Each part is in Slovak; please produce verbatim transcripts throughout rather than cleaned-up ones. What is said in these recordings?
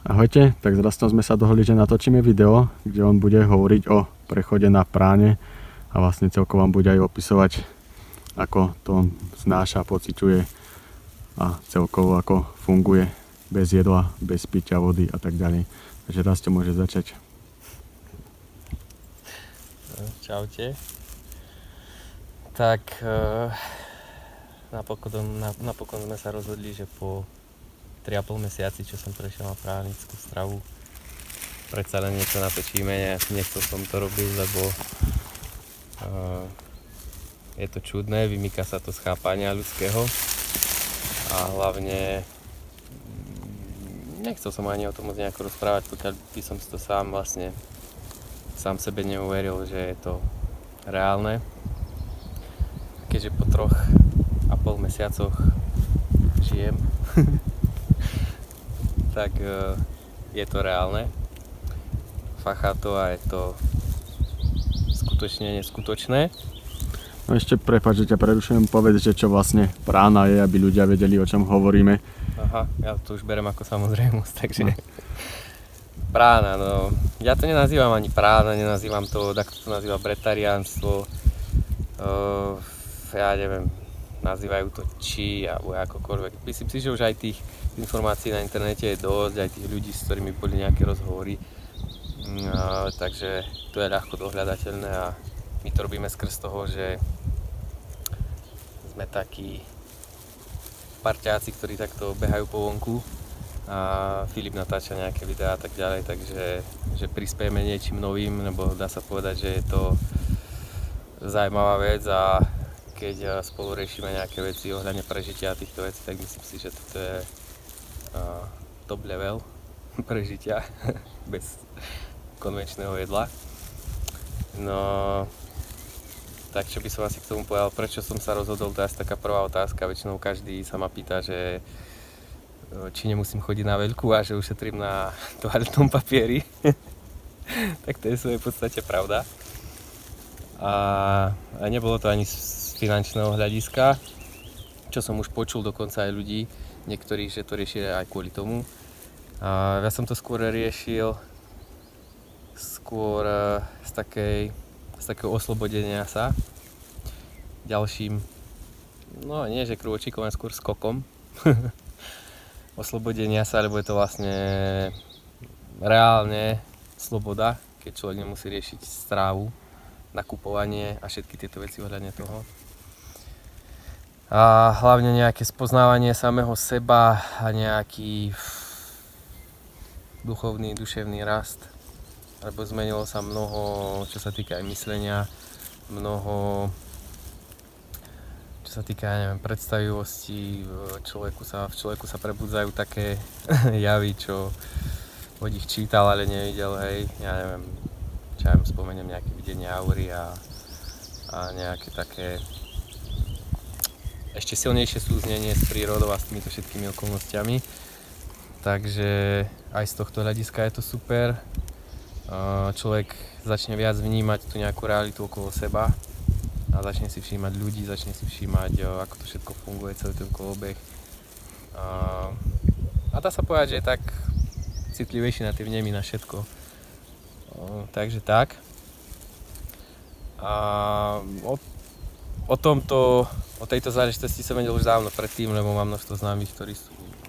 Ahojte, tak s Rastom sme sa dohodli, že natočíme video, kde on bude hovoriť o prechode na práne a vlastne celkovo vám bude aj opisovať, ako to on znáša, pociťuje a celkovo ako funguje bez jedla, bez pitia vody a tak ďalej. Takže Rasto môže začať. Čaute. Tak napokon, napokon sme sa rozhodli, že po tri a pol mesiaci, čo som prešiel na právnickú stravu, predsa len niečo natočíme. Nechcel som to robiť, lebo uh, je to čudné, vymýka sa to z chápania ľudského a hlavne nechcel som ani o tom moc nejako rozprávať, pokiaľ by som si to sám vlastne sám sebe neuveril, že je to reálne. Keďže po troch a pol mesiacoch žijem, tak uh, je to reálne. Fachá to a je to skutočne neskutočné. No ešte prepáč, že ťa prerušujem, povedz, že čo vlastne prána je, aby ľudia vedeli, o čom hovoríme. Aha, ja to už berem ako samozrejmosť, takže... No. Prána, no... Ja to nenazývam ani prána, nenazývam to, takto to nazýva bretariánstvo. Uh, ja neviem, nazývajú to či, alebo akokoľvek. Myslím si, že už aj tých informácií na internete je dosť, aj tých ľudí, s ktorými boli nejaké rozhovory. No, takže to je ľahko dohľadateľné a my to robíme skrz toho, že sme takí parťáci, ktorí takto behajú po vonku a Filip natáča nejaké videá a tak ďalej, takže že prispiejeme niečím novým, lebo dá sa povedať, že je to zaujímavá vec a keď spolu riešime nejaké veci ohľadne prežitia týchto vecí, tak myslím si, že toto je uh, top level prežitia bez konvenčného jedla. No, tak čo by som asi k tomu povedal, prečo som sa rozhodol, to je asi taká prvá otázka, väčšinou každý sa ma pýta, že či nemusím chodiť na veľkú a že ušetrím na toaletnom papieri. Tak to je v svojej podstate pravda. A, a nebolo to ani z finančného hľadiska, čo som už počul dokonca aj ľudí, niektorí, že to riešili aj kvôli tomu. A ja som to skôr riešil skôr z, takej, z takého oslobodenia sa ďalším, no nie že krôčikom, ale skôr skokom oslobodenia sa, lebo je to vlastne reálne sloboda, keď človek nemusí riešiť strávu, nakupovanie a všetky tieto veci ohľadne toho. A hlavne nejaké spoznávanie samého seba a nejaký duchovný, duševný rast. Lebo zmenilo sa mnoho, čo sa týka aj myslenia, mnoho, čo sa týka, ja neviem, predstavivosti. V človeku sa, v človeku sa prebudzajú také javy, čo od ich čítal, ale nevidel, hej, ja neviem, čo ja spomeniem nejaké videnie aury a, a nejaké také ešte silnejšie súznenie s prírodou a s týmito všetkými okolnostiami. Takže aj z tohto hľadiska je to super. Človek začne viac vnímať tú nejakú realitu okolo seba a začne si všímať ľudí, začne si všímať, ako to všetko funguje, celý ten kolobeh. A dá sa povedať, že je tak citlivejší na tie vnemy, na všetko. Takže tak. A o, o tomto, o tejto záležitosti som vedel už dávno predtým, lebo mám množstvo známych, ktorí sú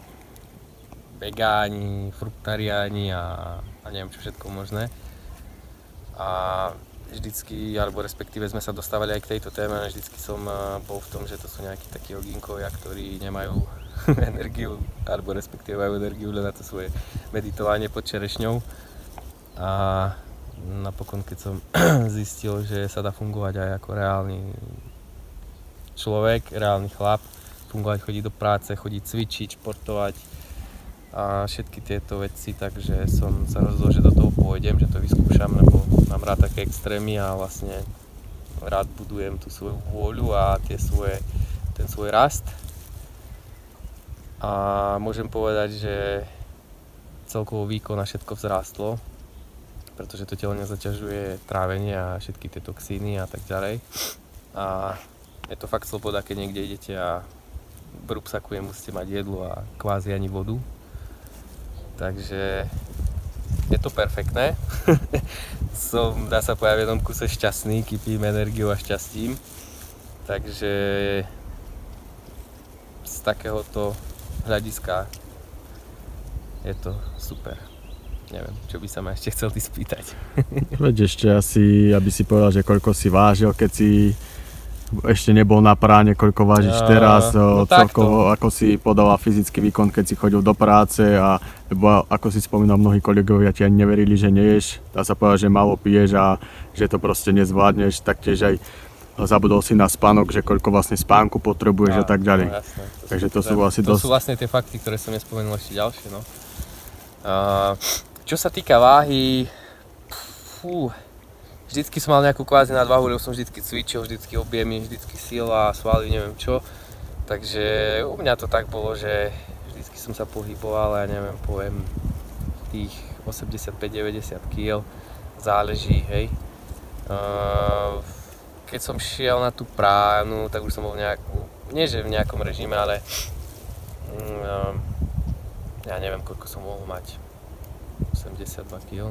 vegáni, fruktariáni a, a neviem čo všetko možné. A vždycky, alebo respektíve sme sa dostávali aj k tejto téme, a vždycky som bol v tom, že to sú nejakí takí ogínkovia, ktorí nemajú energiu, alebo respektíve majú energiu len na to svoje meditovanie pod čerešňou. A napokon, keď som zistil, že sa dá fungovať aj ako reálny človek, reálny chlap, fungovať, chodiť do práce, chodiť cvičiť, športovať a všetky tieto veci, takže som sa rozhodol, že do toho pôjdem, že to vyskúšam, lebo mám rád také extrémy a vlastne rád budujem tú svoju vôľu a tie svoje, ten svoj rast. A môžem povedať, že celkovo výkon a všetko vzrástlo, pretože to telo nezaťažuje trávenie a všetky tie toxíny a tak ďalej. A je to fakt sloboda, keď niekde idete a v rúbsaku nemusíte mať jedlo a kvázi ani vodu. Takže je to perfektné. Som, dá sa povedať, v jednom kuse šťastný, kypím energiou a šťastím. Takže z takéhoto hľadiska je to super. Neviem, čo by sa ma ešte chcel ty spýtať. Veď ešte asi, aby si povedal, že koľko si vážil, keď si ešte nebol na práne, koľko vážiš uh, teraz, no celkovo, ako si podával fyzický výkon, keď si chodil do práce, a lebo ako si spomínal, mnohí kolegovia ti ani neverili, že neješ, dá sa povedať, že málo piješ a že to proste nezvládneš, taktiež aj zabudol si na spánok, že koľko vlastne spánku potrebuješ a, a tak ďalej. No, jasné, to Takže to sú asi to dosť... sú vlastne tie fakty, ktoré som nespomenul ešte ďalšie. No. Uh, čo sa týka váhy, fú, vždycky som mal nejakú kvázi nadváhu, lebo som vždycky cvičil, vždycky objemy, vždycky sila, svaly, neviem čo. Takže u mňa to tak bolo, že vždycky som sa pohyboval, ja neviem, poviem tých osemdesiatpäť deväťdesiat kíl, záleží, hej. Keď som šiel na tú pránu, tak už som bol v nejakú, nie že v nejakom režime, ale ja neviem, koľko som mohol mať, osemdesiatdva kíl.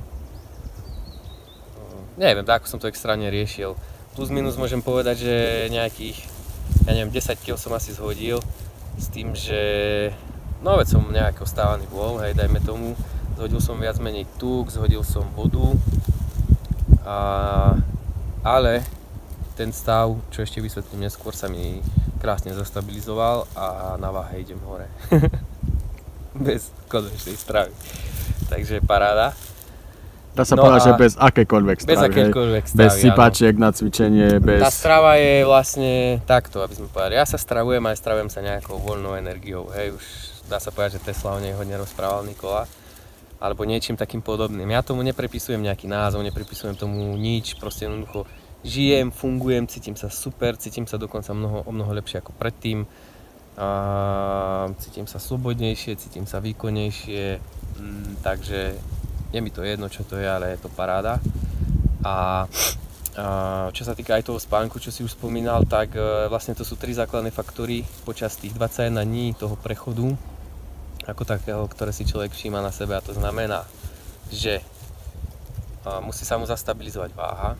Neviem, ako som to extrémne riešil. Plus minus môžem povedať, že nejakých, ja neviem, desať kíl som asi zhodil. S tým, že no veď som nejak ostávaný bol, hej, dajme tomu. Zhodil som viac menej tuk, zhodil som vodu. A, ale ten stav, čo ešte vysvetlím neskôr, sa mi krásne zastabilizoval a na váhe idem hore. Bez konečnej stravy. Takže paráda. Dá sa no povedať, že bez akékoľvek stravy, bez akékoľvek stravy, bez sypačiek na cvičenie, bez... Tá strava je vlastne takto, aby sme povedali. Ja sa stravujem, aj stravujem sa nejakou voľnou energiou, hej, už dá sa povedať, že Tesla o nej hodne rozprával, Nikola, alebo niečím takým podobným. Ja tomu neprepisujem nejaký názov, nepripisujem tomu nič, proste jednoducho žijem, fungujem, cítim sa super, cítim sa dokonca mnoho, o mnoho lepšie ako predtým. A cítim sa slobodnejšie, cítim sa výkonnejšie, mm, takže je mi to jedno, čo to je, ale je to paráda. A, a čo sa týka aj toho spánku, čo si už spomínal, tak e, vlastne to sú tri základné faktory počas tých dvadsaťjeden dní toho prechodu, ako takého, ktoré si človek všíma na sebe, a to znamená, že a, musí sa mu zastabilizovať váha. E,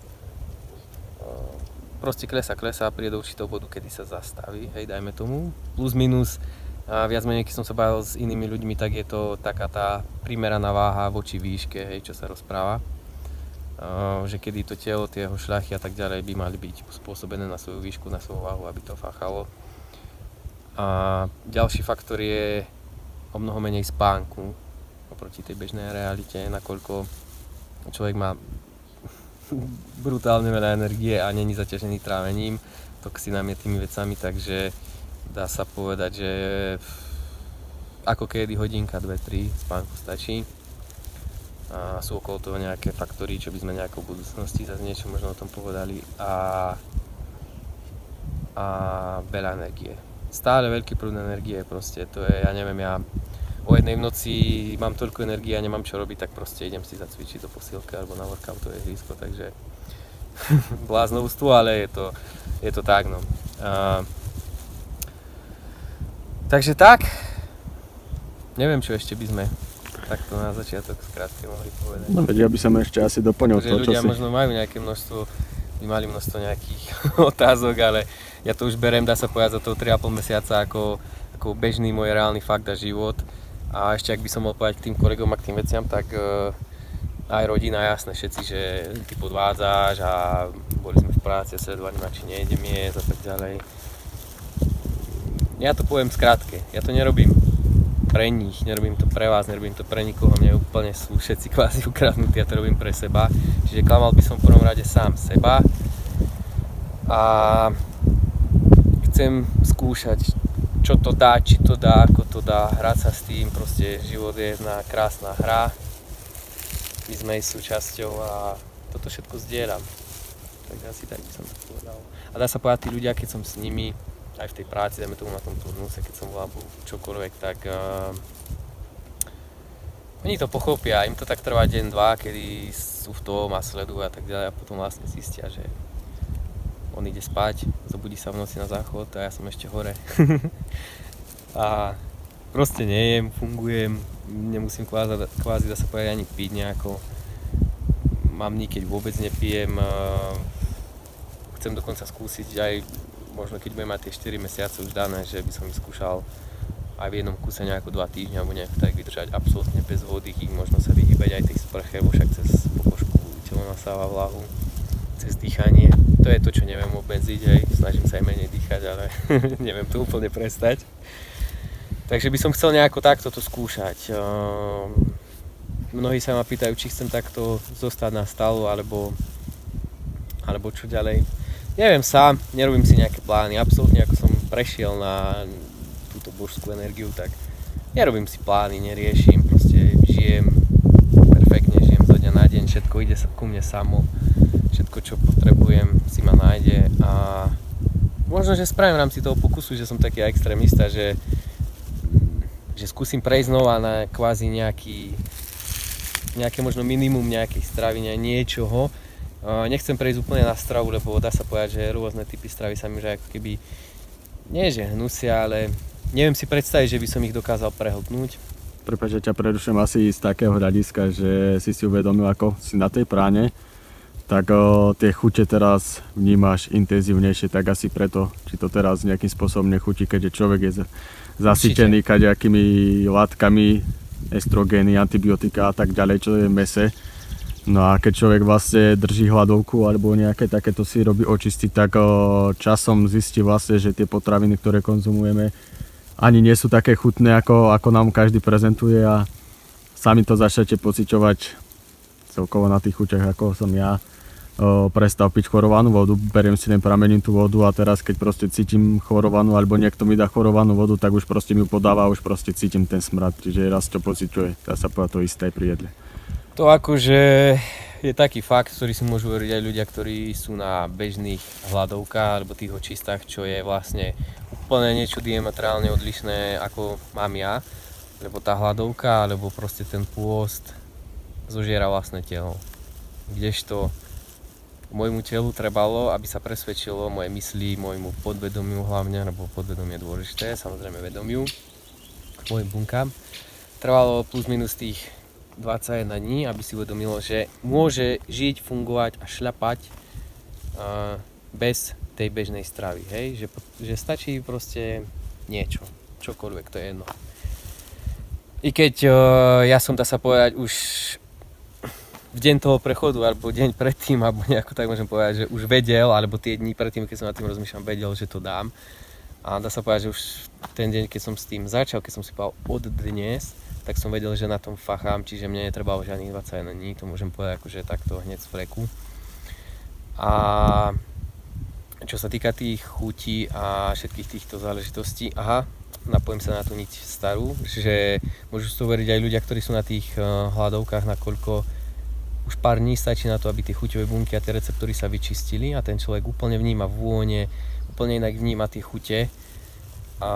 proste klesa, klesa, príde do určitého bodu, kedy sa zastaví, hej, dajme tomu, plus minus. A viac menej, keď som sa bavil s inými ľuďmi, tak je to taká tá primeraná váha voči výške, hej, čo sa rozpráva. Uh, že kedy to telo, tie jeho šľachy a tak ďalej by mali byť spôsobené na svoju výšku, na svoju váhu, aby to fachalo. A ďalší faktor je o mnoho menej spánku oproti tej bežnej realite, nakoľko človek má brutálne veľa energie a není zaťažený trávením, toxinami a tými vecami, takže dá sa povedať, že ako kedy hodinka, dve, tri spánku stačí. A sú okolo toho nejaké faktory, čo by sme nejakou v budúcnosti zase niečo možno o tom povedali. A, a veľa energie. Stále veľký prúd energie, proste to je, ja neviem, ja o jednej v noci mám toľko energie a nemám čo robiť, tak proste idem si zacvičiť do posilky alebo na workoutové ihrisko, takže bláznovstvo, ale je to, je to tak, no. A, takže tak, neviem, čo ešte by sme takto na začiatok skrátke mohli povedať. No veď ja by som ešte asi doplnil to, čo ľudia si... možno majú nejaké množstvo, by mali množstvo nejakých otázok, ale ja to už beriem, dá sa povedať, za toho tri a pol mesiaca ako, ako bežný môj reálny fakt a život. A ešte ak by som mohol povedať k tým kolegom a k tým veciam, tak uh, aj rodina, jasné, všetci, že ty podvádzaš a boli sme v práci a sledovali ma, či nejdem jesť a tak ďalej. Ja to poviem skrátke, ja to nerobím pre nich, nerobím to pre vás, nerobím to pre nikoho, mne úplne sú všetci kvázi ukradnutí, ja to robím pre seba. Čiže klamal by som v prvom rade sám seba a chcem skúšať, čo to dá, či to dá, ako to dá, hrať sa s tým, proste život je jedna krásna hra, my sme jej súčasťou a toto všetko zdieľam. Tak asi tak by som to povedal. A dá sa povedať, tí ľudia, keď som s nimi, aj v tej práci, dajme tomu na tom turnuse, keď som volal čokoľvek, tak uh, oni to pochopia, im to tak trvá deň, dva, kedy sú v tom a sledujú a tak ďalej a potom vlastne zistia, že on ide spať, zobudí sa v noci na záchod a ja som ešte hore. A proste nejem, fungujem, nemusím kvázi, kvázi dá sa povedať ani piť nejako. Mám dní, keď vôbec nepijem. Chcem dokonca skúsiť aj, možno keď budem mať tie štyri mesiace už dané, že by som skúšal aj v jednom kuse nejako dva týždňa alebo nejak tak vydržať absolútne bez vody, možno sa vyhýbať aj tej sprche, bo však cez pokožku telo nasáva vlahu, cez dýchanie. To je to, čo neviem obmedziť, hej. Snažím sa aj menej dýchať, ale neviem to úplne prestať. Takže by som chcel nejako takto to skúšať. Mnohí sa ma pýtajú, či chcem takto zostať na stálu, alebo, alebo čo ďalej. Neviem sám, nerobím si nejaké plány. Absolútne ako som prešiel na túto božskú energiu, tak nerobím si plány, neriešim, proste žijem perfektne, žijem zo dňa na deň, všetko ide ku mne samo, všetko čo potrebujem si ma nájde a možno, že spravím v rámci toho pokusu, že som taký extrémista, že, že skúsim prejsť znova na kvázi nejaký nejaké možno minimum nejakých stravy, niečoho. Nechcem prejsť úplne na stravu, lebo dá sa povedať, že rôzne typy stravy sa mi že ako keby nie že hnusia, ale neviem si predstaviť, že by som ich dokázal prehltnúť. Prepáč, že ťa prerušujem asi z takého hľadiska, že si si uvedomil, ako si na tej práne, tak o, tie chute teraz vnímaš intenzívnejšie, tak asi preto, či to teraz nejakým spôsobom nechutí, keďže človek je zasytený kadejakými látkami, estrogény, antibiotika a tak ďalej, čo je v mese. No a keď človek vlastne drží hladovku alebo nejaké takéto si robí očistí, tak o, časom zistí vlastne, že tie potraviny, ktoré konzumujeme, ani nie sú také chutné, ako, ako nám každý prezentuje a sami to začnete pociťovať celkovo na tých chuťach, ako som ja. O, prestal piť chorovanú vodu, beriem si len pramenitú vodu a teraz keď proste cítim chorovanú alebo niekto mi dá chorovanú vodu, tak už proste mi ju podáva a už proste cítim ten smrad, čiže raz to pociťuje, dá sa povedať to isté pri jedle. To akože je taký fakt, ktorý si môžu veriť aj ľudia, ktorí sú na bežných hladovkách alebo tých očistách, čo je vlastne úplne niečo diametrálne odlišné ako mám ja, lebo tá hladovka alebo proste ten pôst zožiera vlastné telo, kdežto môjmu telu trebalo, aby sa presvedčilo moje mysli, môjmu podvedomiu hlavne, lebo podvedomie je dôležité, samozrejme vedomiu, mojim bunkám. Trvalo plus minus tých dvadsaťjeden dní, aby si uvedomilo, že môže žiť, fungovať a šľapať uh, bez tej bežnej stravy, hej? Že, že stačí proste niečo, čokoľvek, to je jedno. I keď uh, ja som, dá sa povedať, už v deň toho prechodu, alebo deň predtým, alebo nejako tak môžem povedať, že už vedel, alebo tie dni predtým, keď som nad tým rozmýšľam, vedel, že to dám. A dá sa povedať, že už ten deň, keď som s tým začal, keď som si povedal od dnes, tak som vedel, že na tom fachám, čiže mne netrebalo žiadnych dvadsaťjeden dní, to môžem povedať akože takto hneď z fleku. A čo sa týka tých chutí a všetkých týchto záležitostí, aha, napojím sa na tú niť starú, že môžu to veriť aj ľudia, ktorí sú na tých hladovkách, nakoľko už pár dní stačí na to, aby tie chuťové bunky a tie receptory sa vyčistili a ten človek úplne vníma vône, úplne inak vníma tie chute a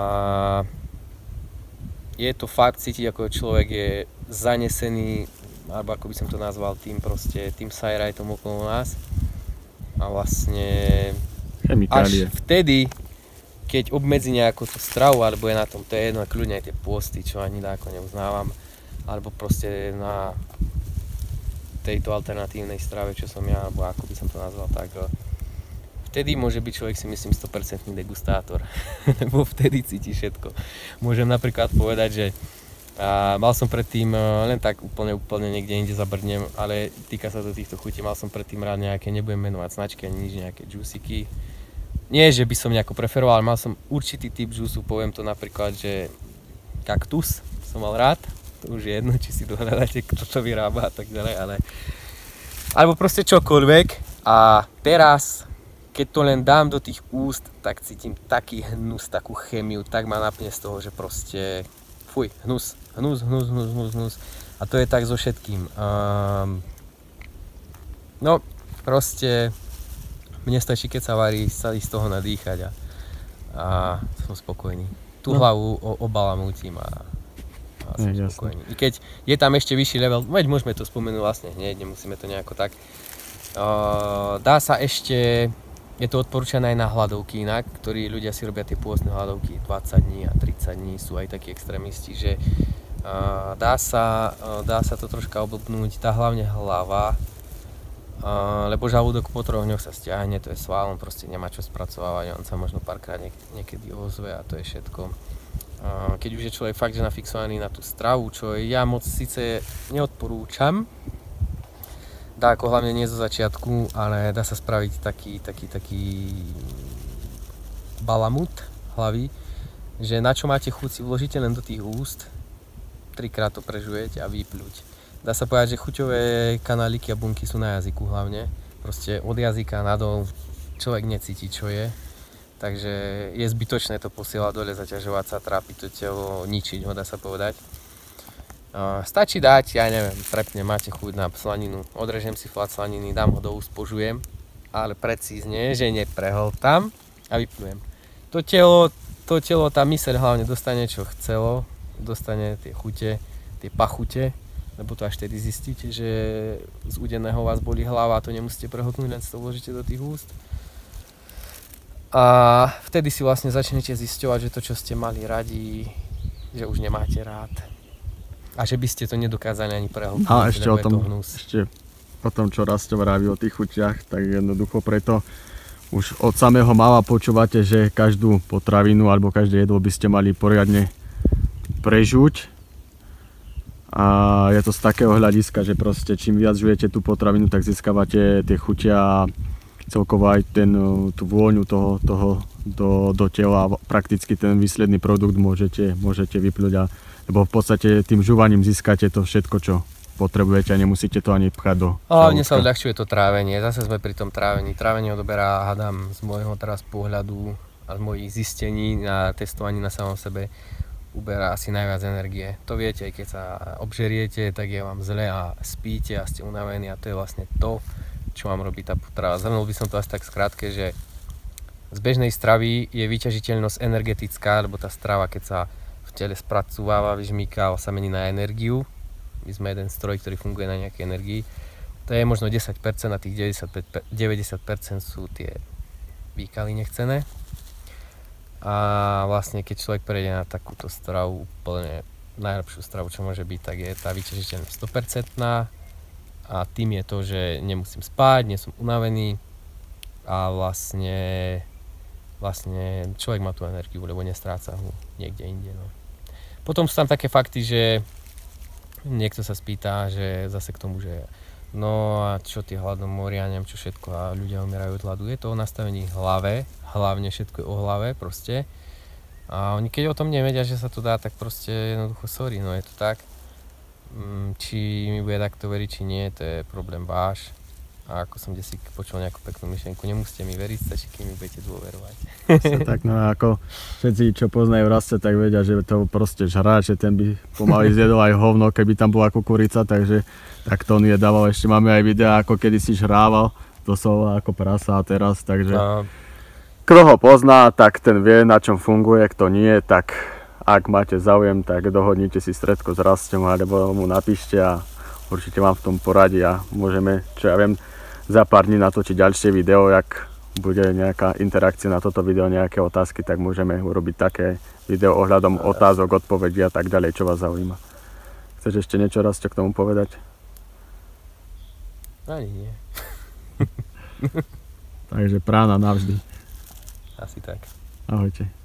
je to fakt cítiť, ako človek je zanesený, alebo ako by som to nazval, tým proste, tým sajrajtom okolo nás a vlastne chemikálie. Až vtedy, keď obmedzí nejakú tú stravu, alebo je na tom, to je jedno, kľudne aj tie posty, čo ani dáko neuznávam, alebo proste na tejto alternatívnej strave, čo som ja, alebo ako by som to nazval, tak vtedy môže byť človek, si myslím, sto percent degustátor, lebo vtedy cíti všetko. Môžem napríklad povedať, že a mal som predtým, len tak úplne, úplne niekde inde zabrdnem, ale týka sa to týchto chutí, mal som predtým rád nejaké, nebudem menovať značky ani nič, nejaké juicyky. Nie, že by som nejako preferoval, ale mal som určitý typ juicu, poviem to napríklad, že kaktus som mal rád. To už je jedno, či si dohľadáte, kto to vyrába a tak ďalej, ale alebo proste čokoľvek a teraz, keď to len dám do tých úst, tak cítim taký hnus, takú chemiu, tak ma napne z toho, že proste fuj, hnus, hnus, hnus, hnus, hnus, hnus a to je tak so všetkým. Um, no, proste mne stačí, keď sa varí, sa z toho nadýchať a, a som spokojný. Tú no. hlavu obalamútim a a som je, spokojný. I keď je tam ešte vyšší level, veď môžeme to spomenúť vlastne hneď, nemusíme to nejako tak. Uh, dá sa ešte, je to odporúčané aj na hladovky inak, ktorí ľudia si robia tie pôstne hladovky dvadsať dní a tridsať dní, sú aj takí extrémisti, že Uh, dá, sa, uh, dá sa to troška oblbnúť, tá hlavne hlava, uh, lebo žalúdok po troch dňoch sa stiahne, to je sval, on proste nemá čo spracovávať, on sa možno párkrát niek- niekedy ozve a to je všetko. Uh, keď už je človek fakt že nafixovaný na tú stravu, čo ja moc síce neodporúčam, dá ako hlavne nie zo začiatku, ale dá sa spraviť taký, taký, taký balamut hlavy, že na čo máte chuť si vložíte len do tých úst, trikrát to prežujete a vypľuť. Dá sa povedať, že chuťové kanáliky a bunky sú na jazyku hlavne. Proste od jazyka nadol človek necíti, čo je. Takže je zbytočné to posielať dole, zaťažovať sa, trápiť to telo, ničiť ho, dá sa povedať. Uh, stačí dať, ja neviem, prepne, máte chuť na slaninu, odrežem si flat slaniny, dám ho do úst, požujem, ale precízne, že neprehltám a vyplujem. To telo, to telo, tá myseľ hlavne dostane, čo chcelo, dostane tie chute, tie pachute, lebo to až tedy zistíte, že z udeného vás bolí hlava a to nemusíte prehltnúť, len si to vložíte do tých úst. A vtedy si vlastne začnete zisťovať, že to, čo ste mali radi, že už nemáte rád. A že by ste to nedokázali ani prehltnúť. A ešte o tom, ešte o tom, čo Rasto vraví o tých chutiach, tak jednoducho preto už od samého mala počúvate, že každú potravinu alebo každé jedlo by ste mali poriadne prežuť. A je to z takého hľadiska, že proste čím viac žujete tú potravinu, tak získavate tie chutia a celkovo aj ten, tú vôňu toho, toho do, do tela a prakticky ten výsledný produkt môžete, môžete vypľuť. A, lebo v podstate tým žúvaním získate to všetko, čo potrebujete a nemusíte to ani pchať do žalúdka. Hlavne sa odľahčuje to trávenie, zase sme pri tom trávení. Trávenie odoberá, hádam, z môjho teraz pohľadu a z mojich zistení na testovaní na samom sebe uberá asi najviac energie. To viete, aj keď sa obžeriete, tak je vám zle a spíte a ste unavení a to je vlastne to, čo vám robí tá potrava. Zhrnul by som to asi tak skrátke, že z bežnej stravy je vyťažiteľnosť energetická, lebo tá strava, keď sa v tele spracováva, vyžmýka, sa mení na energiu. My sme jeden stroj, ktorý funguje na nejakej energii. To je možno desať percent a tých deväťdesiat percent sú tie výkaly nechcené. A vlastne keď človek prejde na takúto stravu, úplne najlepšiu stravu, čo môže byť, tak je tá vyťažiteľnosť sto percent. A tým je to, že nemusím spať, nie som unavený a vlastne, vlastne človek má tú energiu, lebo nestráca ho niekde inde. No. Potom sú tam také fakty, že niekto sa spýta, že zase k tomu, že no a čo tie hladomoria, neviem čo všetko a ľudia umierajú od hladu. Je to o nastavení hlave, hlavne všetko je o hlave proste. A oni keď o tom nevedia, že sa to dá, tak proste jednoducho sorry, no je to tak. Či mi bude takto veriť, či nie, to je problém váš. A ako som desi počul nejakú peknú myšlienku, nemusíte mi veriť, stačí, keď mi budete dôverovať. Tak no ako všetci, čo poznajú Rasto, tak vedia, že to proste žráč, že ten by pomaly zjedol aj hovno, keby tam bola kukurica, takže tak to on jedával. Ešte máme aj videá, ako kedysi žrával, doslova ako prasa a teraz, takže no. Kto ho pozná, tak ten vie, na čom funguje, kto nie, tak ak máte záujem, tak dohodnite si stretko s Rastom alebo mu napíšte a určite vám v tom poradí a môžeme, čo ja viem, za pár dní natočiť ďalšie video, jak bude nejaká interakcia na toto video, nejaké otázky, tak môžeme urobiť také video ohľadom otázok, odpovedí a tak ďalej, čo vás zaujíma. Chceš ešte niečo Rasto k tomu povedať? Ani nie. Takže prána navždy. Asi tak. Ahojte.